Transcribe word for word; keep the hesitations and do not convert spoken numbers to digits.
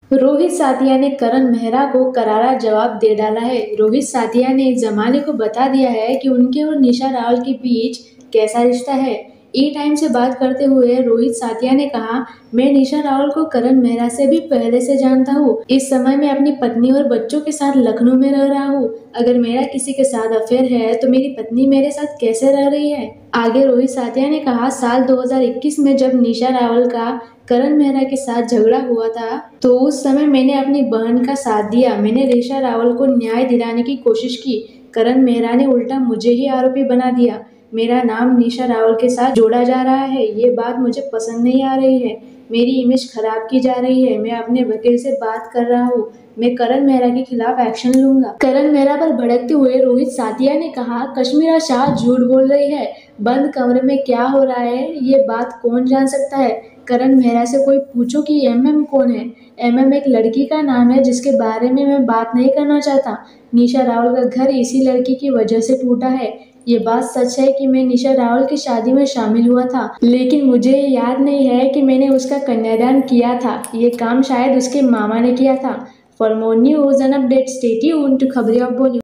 रोहित साथिया ने करण मेहरा को करारा जवाब दे डाला है। रोहित साथिया ने जमाने को बता दिया है कि उनके और निशा रावल के बीच कैसा रिश्ता है। ई टाइम से बात करते हुए रोहित साथिया ने कहा, मैं निशा रावल को करण मेहरा से भी पहले से जानता हूँ। इस समय मैं अपनी पत्नी और बच्चों के साथ लखनऊ में रह रहा हूँ। अगर मेरा किसी के साथ अफेयर है तो मेरी पत्नी मेरे साथ कैसे रह रही है। आगे रोहित साथिया ने कहा, साल दो हज़ार इक्कीस में जब निशा रावल का करण मेहरा के साथ झगड़ा हुआ था तो उस समय मैंने अपनी बहन का साथ दिया। मैंने निशा रावल को न्याय दिलाने की कोशिश की। करण मेहरा ने उल्टा मुझे ही आरोपी बना दिया। मेरा नाम निशा रावल के साथ जोड़ा जा रहा है। ये बात मुझे पसंद नहीं आ रही है। मेरी इमेज खराब की जा रही है। मैं अपने वकील से बात कर रहा हूँ। मैं करण मेहरा के खिलाफ एक्शन लूंगा। करण मेहरा पर भड़कते हुए रोहित साथिया ने कहा, कश्मीरा शाह झूठ बोल रही है। बंद कमरे में क्या हो रहा है ये बात कौन जान सकता है। करण मेहरा से कोई पूछो कि एमएम कौन है। एमएम एक लड़की का नाम है जिसके बारे में मैं बात नहीं करना चाहता। निशा रावल का घर इसी लड़की की वजह से टूटा है। ये बात सच है कि मैं निशा रावल की शादी में शामिल हुआ था, लेकिन मुझे याद नहीं है कि मैंने उसका कन्यादान किया था। ये काम शायद उसके मामा ने किया था। For more news and update stay tuned to खबरें ऑफ बॉलीवुड।